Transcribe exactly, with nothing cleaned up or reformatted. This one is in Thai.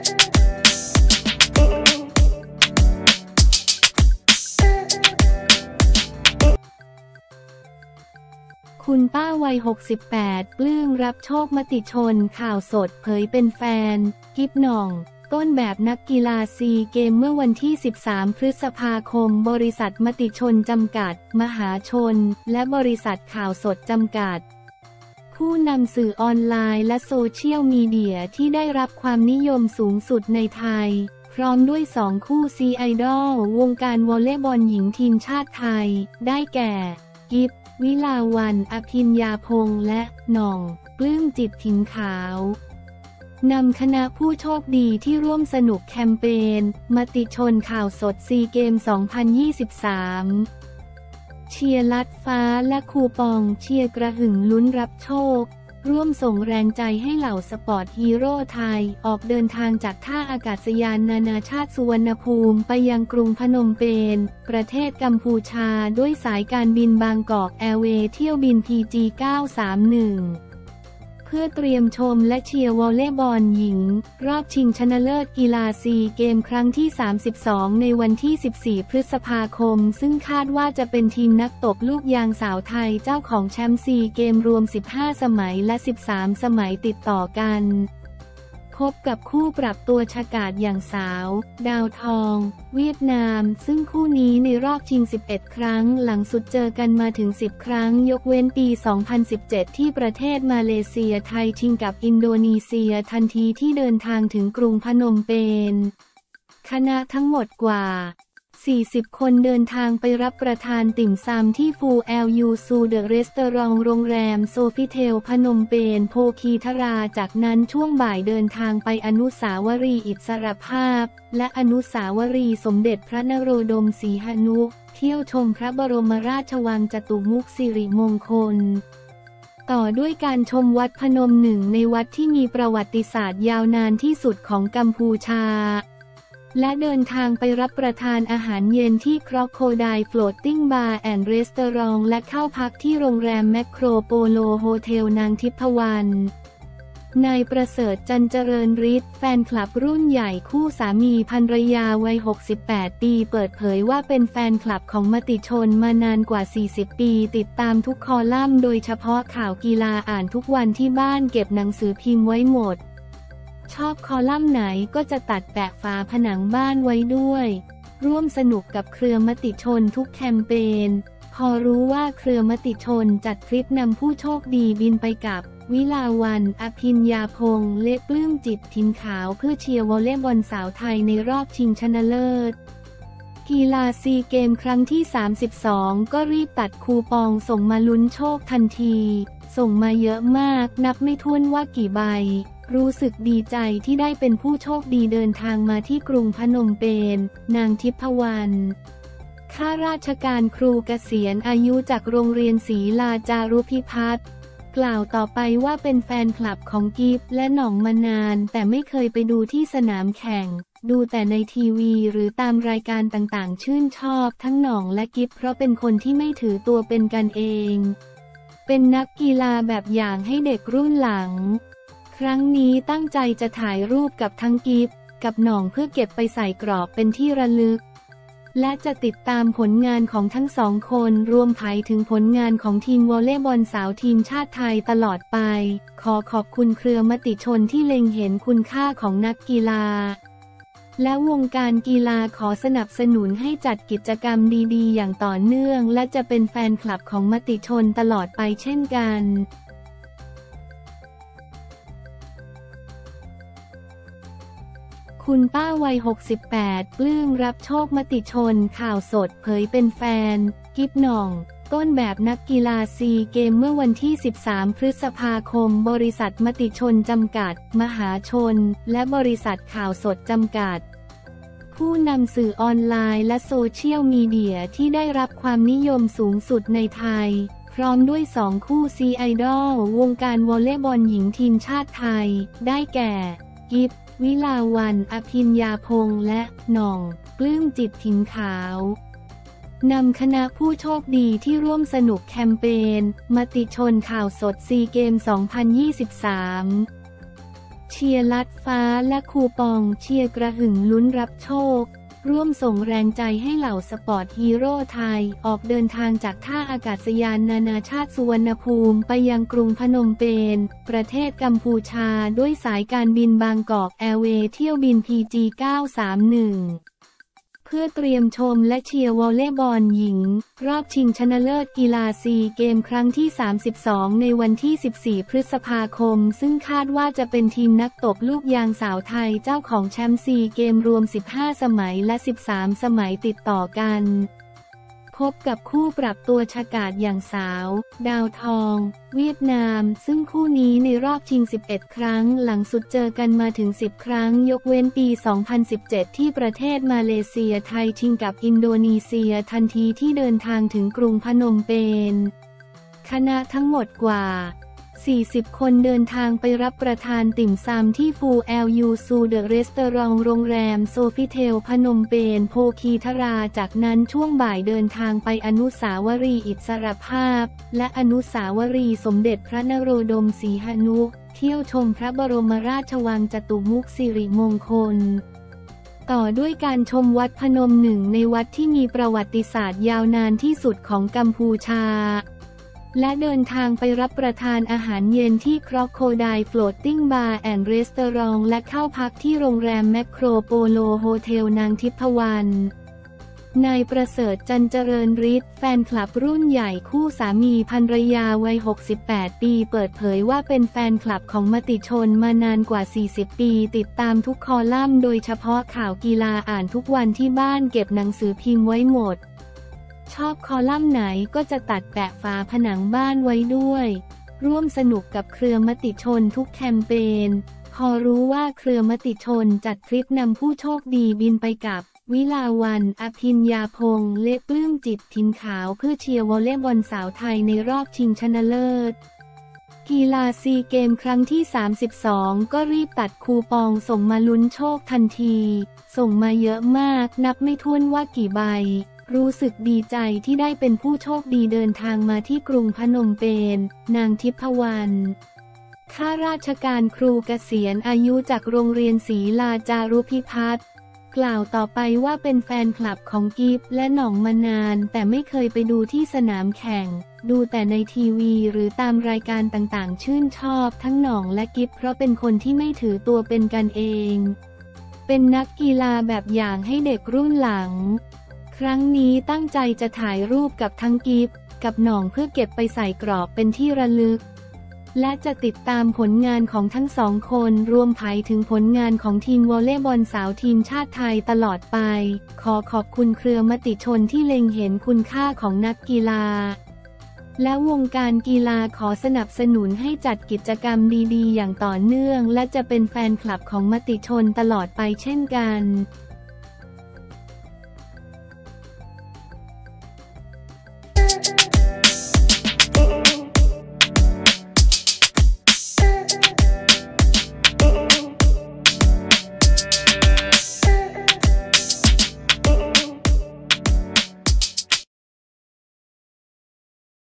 คุณป้าวัยหกสิบแปดปลื้มรับโชคมติชนข่าวสดเผยเป็นแฟนกิ๊บหน่องต้นแบบนักกีฬาซีเกมเมื่อวันที่สิบสามพฤษภาคมบริษัทมติชนจำกัดมหาชนและบริษัทข่าวสดจำกัดผู้นำสื่อออนไลน์และโซเชียลมีเดียที่ได้รับความนิยมสูงสุดในไทยพร้อมด้วยสองคู่ซีไอดอลวงการวอลเลย์บอลหญิงทีมชาติไทยได้แก่กิ๊บวิลาวันอภิญญาพงษ์และหน่องปลื้มจิตถิ่นขาวนำคณะผู้โชคดีที่ร่วมสนุกแคมเปญมติชนข่าวสดซีเกม สองพันยี่สิบสาม เชียร์ลัดฟ้าและคูปองเชียร์กระหึ่มลุ้นรับโชคร่วมส่งแรงใจให้เหล่าสปอร์ตฮีโร่ไทยออกเดินทางจากท่าอากาศยานนานาชาติสุวรรณภูมิไปยังกรุงพนมเปญประเทศกัมพูชาด้วยสายการบินบางกอกแอร์เวย์เที่ยวบิน พี จี เก้าสามหนึ่ง เพื่อเตรียมชมและเชียร์วอลเลย์บอลหญิงรอบชิงชนะเลิศกีฬาซีเกมครั้งที่ สามสิบสอง ในวันที่ สิบสี่ พฤษภาคมซึ่งคาดว่าจะเป็นทีมนักตบลูกยางสาวไทยเจ้าของแชมป์ซีเกมรวม สิบห้า สมัยและ สิบสาม สมัยติดต่อกันพบกับคู่ปรับตัวฉกาจอย่างสาวดาวทองเวียดนามซึ่งคู่นี้ในรอบชิงสิบเอ็ดครั้งหลังสุดเจอกันมาถึงสิบครั้งยกเว้นปี สองพันสิบเจ็ด ที่ประเทศมาเลเซียไทยชิงกับอินโดนีเซียทันทีที่เดินทางถึงกรุงพนมเปญคณะทั้งหมดกว่าสี่สิบ คนเดินทางไปรับประทานติ่มซำที่ฟูแอลยูซูเดอะเรสเตอรองโรงแรมโซฟิเทลพนมเปญโพคีทราจากนั้นช่วงบ่ายเดินทางไปอนุสาวรีย์อิสรภาพและอนุสาวรีย์สมเด็จพระนโรดมสีหนุ เที่ยวชมพระบรมราชวังจตุมุขสิริมงคลต่อด้วยการชมวัดพนมหนึ่งในวัดที่มีประวัติศาสตร์ยาวนานที่สุดของกัมพูชาและเดินทางไปรับประทานอาหารเย็นที่ครอโคไดโฟลตติ้งบาร์แอนด์รีสตอรองและเข้าพักที่โรงแรมแมคโครโปโลโฮเทลนางทิพวรรณนายประเสริฐจันเจริญฤทธิ์แฟนคลับรุ่นใหญ่คู่สามีภรรยาวัยหกสิบแปดปีเปิดเผยว่าเป็นแฟนคลับของมติชนมานานกว่าสี่สิบปีติดตามทุกคอลัมน์โดยเฉพาะข่าวกีฬาอ่านทุกวันที่บ้านเก็บหนังสือพิมพ์ไว้หมดชอบคอลัมน์ไหนก็จะตัดแปะฝาผนังบ้านไว้ด้วยร่วมสนุกกับเครือมติชนทุกแคมเปญพอรู้ว่าเครือมติชนจัดทริปนำผู้โชคดีบินไปกับวิลาวันอภิญญาพงษ์และปลื้มจิตถิ่นขาวเพื่อเชียร์วอลเลย์บอลสาวไทยในรอบชิงชนะเลิศกีฬาซีเกมครั้งที่ สามสิบสอง ก็รีบตัดคูปองส่งมาลุ้นโชคทันทีส่งมาเยอะมากนับไม่ถ้วนว่ากี่ใบรู้สึกดีใจที่ได้เป็นผู้โชคดีเดินทางมาที่กรุงพนมเปญนางทิพวรรณข้าราชการครูเกษียณอายุจากโรงเรียนศรีลาจารุพิพัฒน์กล่าวต่อไปว่าเป็นแฟนคลับของกิ๊บและหน่องมานานแต่ไม่เคยไปดูที่สนามแข่งดูแต่ในทีวีหรือตามรายการต่างๆชื่นชอบทั้งหน่องและกิ๊บเพราะเป็นคนที่ไม่ถือตัวเป็นกันเองเป็นนักกีฬาแบบอย่างให้เด็กรุ่นหลังครั้งนี้ตั้งใจจะถ่ายรูปกับทั้งกิ๊บกับหน่องเพื่อเก็บไปใส่กรอบเป็นที่ระลึกและจะติดตามผลงานของทั้งสองคนรวมไปถึงผลงานของทีมวอลเลย์บอลสาวทีมชาติไทยตลอดไปขอขอบคุณเครือมติชนที่เล็งเห็นคุณค่าของนักกีฬาและวงการกีฬาขอสนับสนุนให้จัดกิจกรรมดีๆอย่างต่อเนื่องและจะเป็นแฟนคลับของมติชนตลอดไปเช่นกันคุณป้าวัยหกสิบแปดปลื้มรับโชคมติชนข่าวสดเผยเป็นแฟนกิ๊บหน่องต้นแบบนักกีฬาซีเกมเมื่อวันที่สิบสามพฤษภาคมบริษัทมติชนจำกัดมหาชนและบริษัทข่าวสดจำกัดผู้นำสื่อออนไลน์และโซเชียลมีเดียที่ได้รับความนิยมสูงสุดในไทยพร้อมด้วยสองคู่ซีไอดอลวงการวอลเลย์บอลหญิงทีมชาติไทยได้แก่กิ๊บวิลาวันอภิญญาพงษ์และหน่องปลื้มจิตถิ่นขาวนำคณะผู้โชคดีที่ร่วมสนุกแคมเปญมติชนข่าวสดซีเกม สองพันยี่สิบสามเชียร์ลัดฟ้าและคูปองเชียร์กระหึ่มลุ้นรับโชคร่วมส่งแรงใจให้เหล่าสปอร์ตฮีโร่ไทยออกเดินทางจากท่าอากาศยานนานาชาติสุวรรณภูมิไปยังกรุงพนมเปญประเทศกัมพูชาด้วยสายการบินบางกอกแอร์เวย์เที่ยวบิน พี จี เก้าสามหนึ่งเพื่อเตรียมชมและเชียร์วอลเลย์บอลหญิงรอบชิงชนะเลิศกีฬาซีเกมครั้งที่สามสิบสองในวันที่สิบสี่พฤษภาคมซึ่งคาดว่าจะเป็นทีมนักตบลูกยางสาวไทยเจ้าของแชมป์ซีเกมรวมสิบห้าสมัยและสิบสามสมัยติดต่อกันพบกับคู่ปรับตัวฉกาจอย่างสาวดาวทองเวียดนามซึ่งคู่นี้ในรอบชิงสิบเอ็ดครั้งหลังสุดเจอกันมาถึงสิบครั้งยกเว้นปีสองพันสิบเจ็ดที่ประเทศมาเลเซียไทยชิงกับอินโดนีเซียทันทีที่เดินทางถึงกรุงพนมเปญคณะทั้งหมดกว่าสี่สิบคนเดินทางไปรับประทานติ่มซำที่ฟูแอลยูซูเดอะเรสเตอรองโรงแรมโซฟิเทลพนมเปญโพคีทราจากนั้นช่วงบ่ายเดินทางไปอนุสาวรีย์อิสรภาพและอนุสาวรีย์สมเด็จพระนโรดมสีหนุเที่ยวชมพระบรมราชวังจตุมุขสิริมงคลต่อด้วยการชมวัดพนมหนึ่งในวัดที่มีประวัติศาสตร์ยาวนานที่สุดของกัมพูชาและเดินทางไปรับประทานอาหารเย็นที่ครอกโคไดโฟลตติ้งบาร์แอนด์รีสตอรองและเข้าพักที่โรงแรมแมคโครโปโลโฮเทลนางทิพวรรณนายประเสริฐจันเจริญฤทธิ์แฟนคลับรุ่นใหญ่คู่สามีภรรยาวัยหกสิบแปดปีเปิดเผยว่าเป็นแฟนคลับของมติชนมานานกว่าสี่สิบปีติดตามทุกคอลัมน์โดยเฉพาะข่าวกีฬาอ่านทุกวันที่บ้านเก็บหนังสือพิมพ์ไว้หมดชอบคอลัมน์ไหนก็จะตัดแปะฝาผนังบ้านไว้ด้วยร่วมสนุกกับเครือมติชนทุกแคมเปญพอรู้ว่าเครือมติชนจัดทริปนำผู้โชคดีบินไปกับวิลาวันอภิญญาพงษ์เละปลื้มจิตทินขาวเพื่อเชียร์วอลเลย์บอลสาวไทยในรอบชิงชนะเลิศกีฬาซีเกมครั้งที่สามสิบสองก็รีบตัดคูปองส่งมาลุ้นโชคทันทีส่งมาเยอะมากนับไม่ถ้วนว่ากี่ใบรู้สึกดีใจที่ได้เป็นผู้โชคดีเดินทางมาที่กรุงพนมเปญนางทิพวรรณข้าราชการครูเกษียณอายุจากโรงเรียนศรีลาจารุพิพัฒน์กล่าวต่อไปว่าเป็นแฟนคลับของกิฟและหน่องมานานแต่ไม่เคยไปดูที่สนามแข่งดูแต่ในทีวีหรือตามรายการต่างๆชื่นชอบทั้งหน่องและกิฟเพราะเป็นคนที่ไม่ถือตัวเป็นกันเองเป็นนักกีฬาแบบอย่างให้เด็กรุ่นหลังครั้งนี้ตั้งใจจะถ่ายรูปกับทั้งกิฟกับหน่องเพื่อเก็บไปใส่กรอบเป็นที่ระลึกและจะติดตามผลงานของทั้งสองคนรวมไปถึงผลงานของทีมวอลเลย์บอลสาวทีมชาติไทยตลอดไปขอขอบคุณเครือมติชนที่เล็งเห็นคุณค่าของนักกีฬาและวงการกีฬาขอสนับสนุนให้จัดกิจกรรมดีๆอย่างต่อเนื่องและจะเป็นแฟนคลับของมติชนตลอดไปเช่นกัน